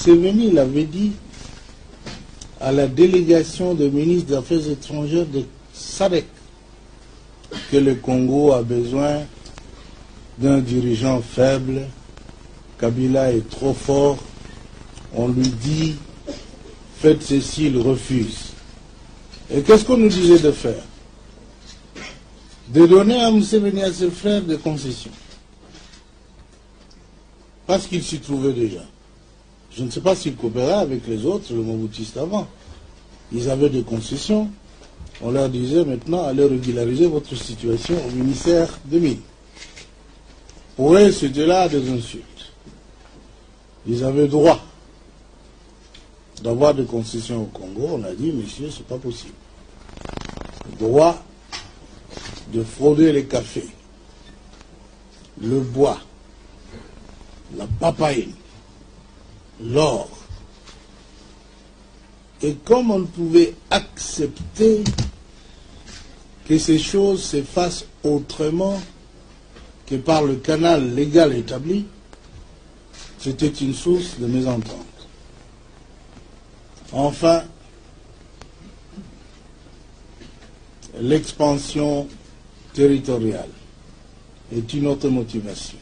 Museveni l'avait dit à la délégation des ministres des Affaires étrangères de SADC que le Congo a besoin d'un dirigeant faible. Kabila est trop fort. On lui dit faites ceci, il refuse. Et qu'est-ce qu'on nous disait de faire? De donner à Museveni, à ses frères, des concessions. Parce qu'il s'y trouvait déjà. Je ne sais pas s'il coopérait avec les autres, le Mobutistes avant. Ils avaient des concessions. On leur disait maintenant, allez régulariser votre situation au ministère des Mines. Pour eux, c'était là des insultes. Ils avaient droit d'avoir des concessions au Congo. On a dit, monsieur, c'est pas possible. Droit de frauder les cafés, le bois, la papaye, l'or. Et comme on ne pouvait accepter que ces choses se fassent autrement que par le canal légal établi, c'était une source de mésentente. Enfin, l'expansion territoriale est une autre motivation.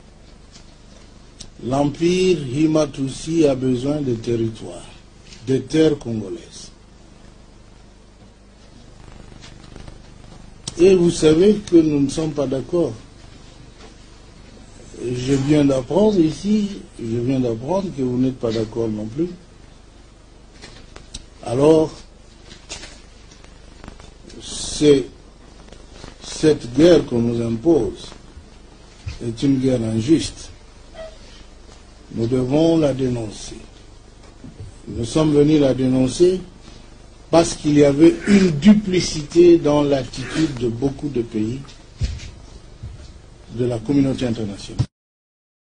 L'empire Hima Tutsi a besoin de territoires, de terres congolaises. Et vous savez que nous ne sommes pas d'accord. Je viens d'apprendre ici, que vous n'êtes pas d'accord non plus. Alors, cette guerre qu'on nous impose est une guerre injuste. Nous devons la dénoncer. Nous sommes venus la dénoncer parce qu'il y avait une duplicité dans l'attitude de beaucoup de pays de la communauté internationale.